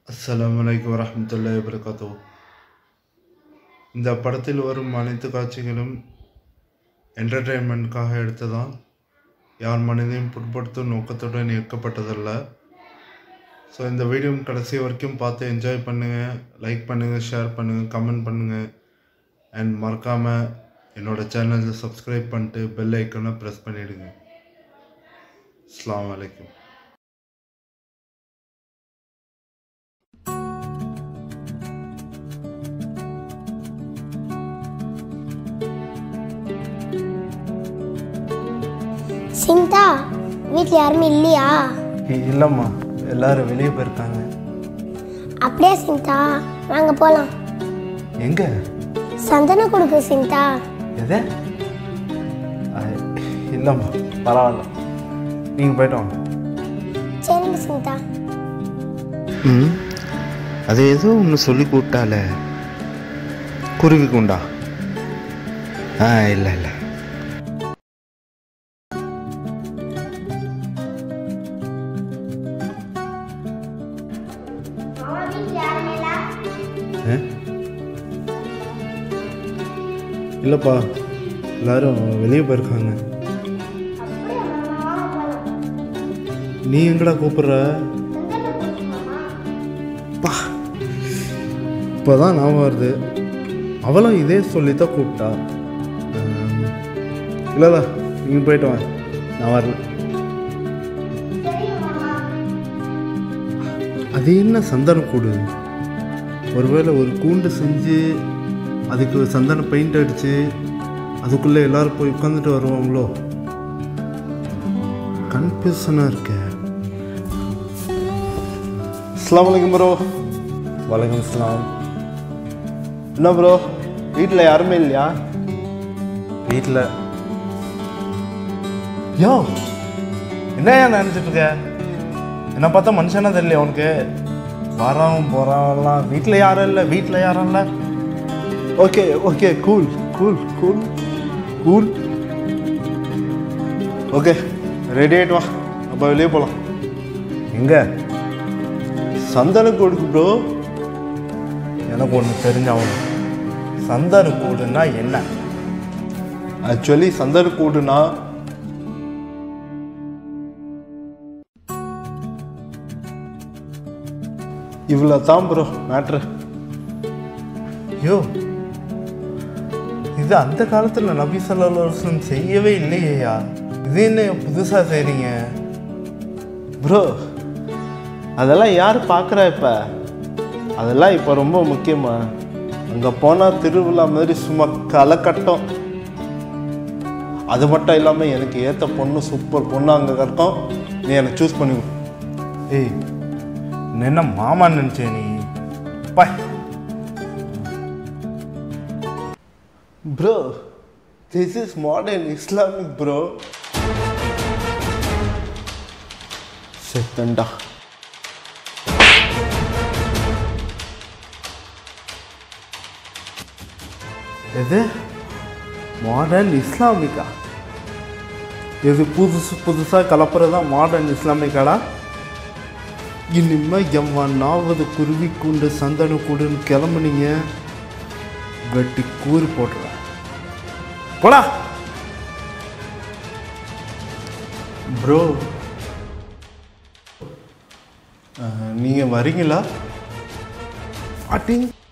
அஸ்ஸலாமுஅலைக்கும் வரஹ்மத்துல்லாஹி வபரகாத்துஹு. இந்த படத்தில் வரும் அனைத்து காட்சிகளும் என்டர்டெயின்மெண்ட்காக எடுத்ததான். யார் மனதையும் புண்படுத்தும் நோக்கத்துடன் இயக்கப்பட்டதல்ல. ஸோ இந்த வீடியோ கடைசி வரைக்கும் பார்த்து என்ஜாய் பண்ணுங்கள். லைக் பண்ணுங்கள், ஷேர் பண்ணுங்கள், கமெண்ட் பண்ணுங்கள். அண்ட் மறக்காமல் என்னோடய சேனலை சப்ஸ்கிரைப் பண்ணிட்டு பெல் ஐக்கனை ப்ரெஸ் பண்ணிவிடுங்க. அஸ்ஸலாமு அலைக்கும். சிந்தா, வீட்டில் யாருமே இல்லையா? இல்லைம்மா, எல்லாரும் வெளியே போயிருக்காங்க. அப்படியே சிந்தா, வாங்க போகலாம். எங்க? சந்தனம் கொடுக்கு சிந்தா. எது? இல்லைம்மா, பரவாயில்ல, நீங்கள் போய்ட்டு வாங்க. சரிங்க சிந்தா. அது ஏதோ ஒன்று சொல்லி கூட்டால குருவி குண்டா. இல்லை இல்லை. இல்லைப்பா, எல்லாரும் வெளியே போயிருக்காங்க. நீ எங்கடா கூப்பிட்ற? இப்போதான் ஞாபகம் வருது, அவளும் இதே சொல்லித்தான் கூப்பிட்டா. இல்லைடா, நீங்கள் போயிட்டு வாங்க, நான் வரல. அது என்ன சந்தனம் கூடு? ஒருவேளை ஒரு கூண்டு செஞ்சு அதுக்கு சந்தன பெயிண்ட் அடித்து அதுக்குள்ளே எல்லோரும் போய் உட்காந்துட்டு வருவாங்களோ? கன்ஃபியூஷனாக இருக்கு. அஸ்ஸலாமு அலைக்கும் ப்ரோ. வலைக்கம் அஸ்ஸலாம். என்ன ப்ரோ, வீட்டில் யாருமே இல்லையா? வீட்டில் யோ, என்ன நினச்சிட்டு இருக்க? என்ன பார்த்தா மனுஷனா தெரியல உனக்கு? வரோம் போகிறாங்கலாம். வீட்டில் யாரும் இல்லை, வீட்டில் யாரும் இல்லை. Okay okay, cool cool cool cool. Okay, ready ஆகிட்டு வா, அப்போ வெளியே போகலாம். எங்கே? சந்தனக்கூடு ப்ரோ. எனக்கு ஒன்று தெரிஞ்சாகணும். சந்தனக்கூடுன்னா என்ன? ஆக்சுவலி சந்தனக்கூடுனா இவ்வளோ தான் ப்ரோ மேட்ரு. ஐயோ, இது அந்த காலத்தில் நபி ஸல்லல்லாஹு அலைஹி வஸல்லம் செய்யவே இல்லையா? இது என்ன புதுசாக செய்கிறீங்க ப்ரோ? அதெல்லாம் யார் பார்க்குறா இப்போ? அதெல்லாம் இப்போ ரொம்ப முக்கியமா? அங்கே போனால் திருவிழா மாதிரி சும்மா களைக்கட்டும். அது மட்டும் இல்லாமல் எனக்கு ஏற்ற பொண்ணு, சூப்பர் பொண்ணு அங்கே இருக்கும். நீ எனக்கு சூஸ் பண்ணி. ஏய், என்ன மாமான்னு நினச்சே நீ? பாய் bro, this is modern Islamic bro. செத்தண்டா. எது மாடர்ன் இஸ்லாமிக்கா? இது புதுசாக கலப்புறதா மாடர்ன் இஸ்லாமிக்காடா? இனிமேல் எவனாவது குருவி கூண்டு சந்தன கூண்டுன்னு கிளம்புனீங்க, வெட்டி கூறு போட்டுறேன். போடா ப்ரோ. நீங்கள் வரீங்களா?